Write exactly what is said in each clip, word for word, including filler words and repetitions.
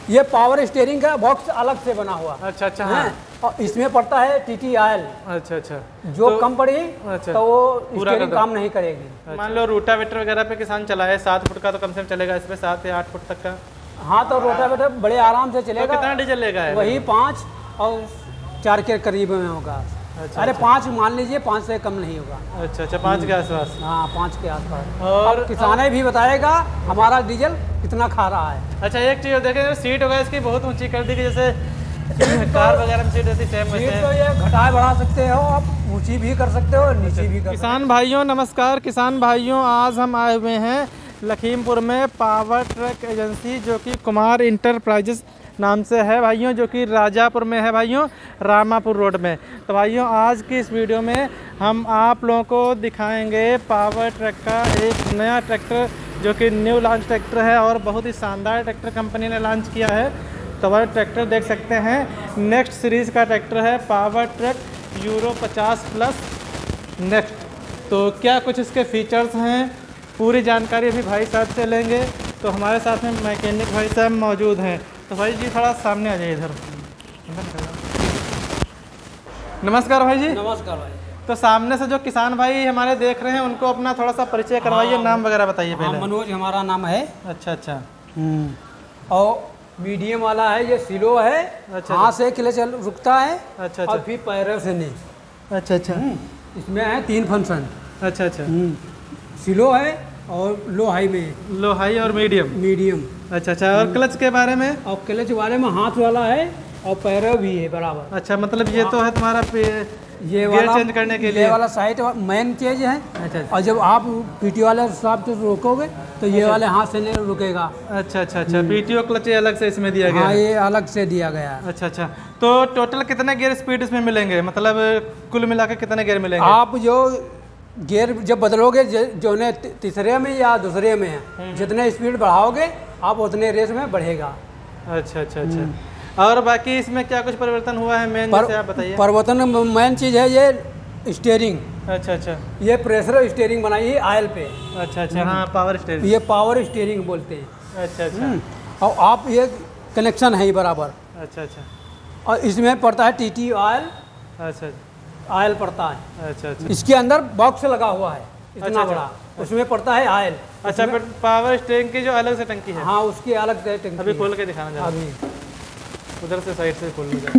ये power steering का box अलग से बना हुआ। अच्छा अच्छा है। हाँ। और इसमें पड़ता है टी टी आयल। अच्छा अच्छा जो तो, कम पड़ी अच्छा, तो वो पूरा स्टीयरिंग कर दो। काम नहीं करेगी। अच्छा। मान लो रोटावेटर वगैरह पे किसान चलाए सात फुट का तो कम से कम चलेगा इसमें सात या आठ फुट तक का। हाँ तो रोटावेटर बड़े आराम से चलेगा। तो कितना डीजल लेगा है? वही पाँच और चार के करीब में होगा। अच्छा, अरे अच्छा। पाँच मान लीजिए, पाँच से कम नहीं होगा। अच्छा अच्छा पाँच के आसपास। हाँ पाँच के आसपास। और अब किसाने भी बताएगा हमारा डीजल कितना खा रहा है। अच्छा एक चीज़ देखें, सीट होगा इसकी बहुत ऊंची कर दी, जैसे कार वगैरह में सीट रहती सेम सीट वैसे। तो ये घटाए बढ़ा सकते हो, आप ऊंची भी कर सकते हो, नीची भी कर सकते किसान भाइयों नमस्कार। किसान भाइयों आज हम आए हुए हैं लखीमपुर में पावर ट्रक एजेंसी जो कि कुमार इंटरप्राइजेस नाम से है भाइयों, जो कि राजापुर में है भाइयों, रामापुर रोड में। तो भाइयों आज की इस वीडियो में हम आप लोगों को दिखाएंगे पावर ट्रक का एक नया ट्रैक्टर जो कि न्यू लॉन्च ट्रैक्टर है और बहुत ही शानदार ट्रैक्टर कंपनी ने लॉन्च किया है। तो वह ट्रैक्टर देख सकते हैं, नेक्स्ट सीरीज़ का ट्रैक्टर है पावर ट्रक यूरो पचास प्लस नेक्स्ट। तो क्या कुछ इसके फीचर्स हैं, पूरी जानकारी अभी भाई साहब से लेंगे। तो हमारे साथ में मैकेनिक भाई साहब मौजूद हैं। तो भाई जी थोड़ा सामने आ जाइए इधर। नमस्कार भाई जी। नमस्कार भाई। तो सामने से जो किसान भाई हमारे देख रहे हैं उनको अपना थोड़ा सा परिचय करवाइए। हाँ, नाम वगैरह बताइए हाँ, पहले। मनोज हमारा नाम है। अच्छा अच्छा और मीडियम वाला है, ये स्लो है। अच्छा, हाथ से किले चल रुकता है। अच्छा और अच्छा फिर पैरों से नहीं। अच्छा अच्छा इसमें है तीन फंक्शन। अच्छा अच्छा स्लो है और लो हाई में, लो हाई और मीडियम। मीडियम। अच्छा अच्छा और क्लच के बारे में? और क्लच वाले में हाथ वाला है और पैरों भी है बराबर। अच्छा मतलब ये तो है तुम्हारा पे ये गियर वाला चेंज करने के ये लिए वाला साइड मेन चीज है। अच्छा और जब आप पीटी वाले हिसाब से रोकोगे तो ये वाले हाथ से नहीं रुकेगा। अच्छा अच्छा अच्छा पीटीओ क्लच अलग से इसमें दिया गया हाँ है। ये अलग से दिया गया है। अच्छा अच्छा तो टोटल कितने गियर स्पीड इसमें मिलेंगे, मतलब कुल मिला के कितने गियर मिलेंगे? आप जो गियर जब बदलोगे ज- जो ने ती- तीसरे में या दूसरे में है, जितने स्पीड बढ़ाओगे आप उतने रेस में बढ़ेगा। अच्छा अच्छा अच्छा और बाकी इसमें क्या कुछ परिवर्तन हुआ है मेन पर, जैसे आप बताइए। परिवर्तन मेन चीज़ है ये स्टीयरिंग। अच्छा अच्छा ये प्रेशर स्टीयरिंग बनाई है आयल पे। अच्छा अच्छा हाँ पावर स्टीयरिंग। ये पावर स्टीयरिंग बोलते हैं। अच्छा अच्छा हम्म, और आप ये कनेक्शन है ही बराबर। अच्छा अच्छा और इसमें पड़ता है टी टी ऑयल, अच्छा ऑयल पड़ता है। अच्छा अच्छा इसके अंदर बॉक्स लगा हुआ है इतना अच्छा, बड़ा, उसमें पड़ता है ऑयल। अच्छा फिर पावर स्टीयरिंग की जो अलग से टंकी है हाँ उसकी अलग से टंकी अभी है। खोल के दिखाना जरा, अभी उधर से साइड से खोल लीजिए।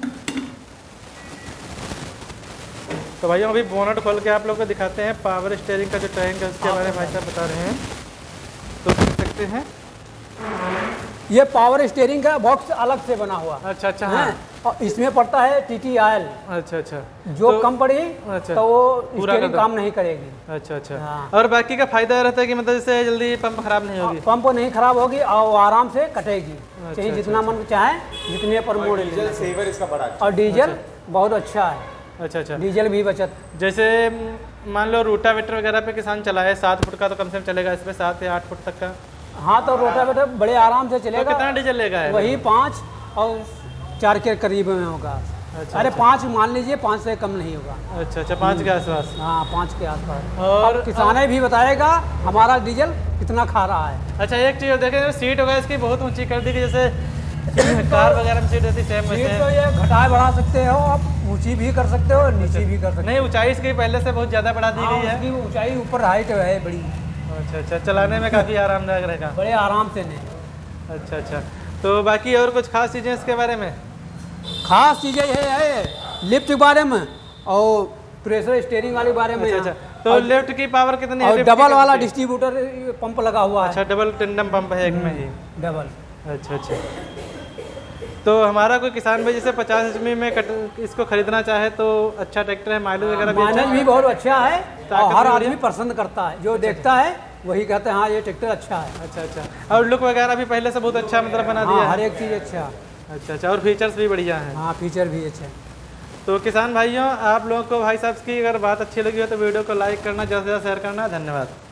तो भाइयों अभी बोनट खोल के आप लोग को दिखाते हैं पावर स्टीयरिंग का जो टैंक है उसके बारे में भाई साहब बता रहे हैं। तो देख सकते हैं ये पावर स्टीयरिंग का बॉक्स अलग से बना हुआ अच्छा अच्छा है। हाँ और इसमें पड़ता है टी टी ऑयल। अच्छा अच्छा जो तो- कम पड़ी अच्छा, तो वो पूरा स्टीयरिंग कर दो। काम नहीं करेगी। अच्छा अच्छा हाँ। और बाकी का फायदा ये रहता है कि मतलब जैसे जल्दी पंप खराब नहीं होगी। पंप नहीं खराब होगी और वो आराम से कटेगी। अच्छा, चाहे अच्छा, जितना मन चाहे जितने पर मोड़ लेना। सेवर इसका बड़ा अच्छा। और डीजल बहुत अच्छा है, अच्छा अच्छा डीजल भी बचत। जैसे म, मान लो रोटावेटर वगैरह पे किसान चलाए सात फुट का तो कम से कम चलेगा इसमें सात या आठ फुट तक का। हाँ तो रोटावेटर बड़े आराम से तो चलेगा। कितना डीजल लेगा है? वही पाँच और चार के करीब में होगा। अच्छा, अरे अच्छा। पाँच मान लीजिए, पाँच से कम नहीं होगा। अच्छा अच्छा पाँच के आसपास। हाँ पाँच के आसपास। और अब किसाने भी बताएगा हमारा डीजल कितना खा रहा है। अच्छा एक चीज़ देखें, सीट होगा इसकी बहुत ऊंची कर दी, जैसे कार वगैरह में सीट रहती सेम सीट वैसे। तो ये घटाए बढ़ा सकते हो, आप ऊंची भी कर सकते हो, नीची भी कर सकते नहीं ऊंचाई इसकी पहले से बहुत ज़्यादा बढ़ा दी हो। हाँ, गई है। उसकी ऊंचाई ऊपर हाइट है बड़ी, अच्छा अच्छा चलाने में काफ़ी आरामदायक रहेगा। बड़े आराम से नहीं। अच्छा अच्छा तो बाकी और कुछ खास चीज़ें इसके बारे में? खास चीज़ें ये है लिफ्ट के बारे में और प्रेशर स्टीयरिंग वाले बारे में। अच्छा अच्छा तो लेफ्ट की पावर कितनी है? और लिफ्ट की डबल वाला कितनी? डिस्ट्रीब्यूटर पंप लगा हुआ है। अच्छा डबल टेंडम पंप है एक में ही। डबल। अच्छा अच्छा तो हमारा कोई किसान भाई जैसे पचास एच पी में कट इसको खरीदना चाहे तो अच्छा ट्रैक्टर है, माइलेज वगैरह भी अच्छा माइलेज भी बहुत अच्छा है ताकत और हर भी आदमी बढ़िया। पसंद करता है, जो देखता है वही कहते हैं हाँ ये ट्रैक्टर अच्छा है। अच्छा अच्छा और लुक वगैरह भी पहले से बहुत अच्छा मतलब बना हाँ दिया हर है। एक चीज़ अच्छा। अच्छा अच्छा और फीचर्स भी बढ़िया हैं। हाँ फीचर भी अच्छा है। तो किसान भाइयों आप लोगों को भाई साहब की अगर बात अच्छी लगी हो तो वीडियो को लाइक करना, ज़्यादा से ज़्यादा शेयर करना। धन्यवाद।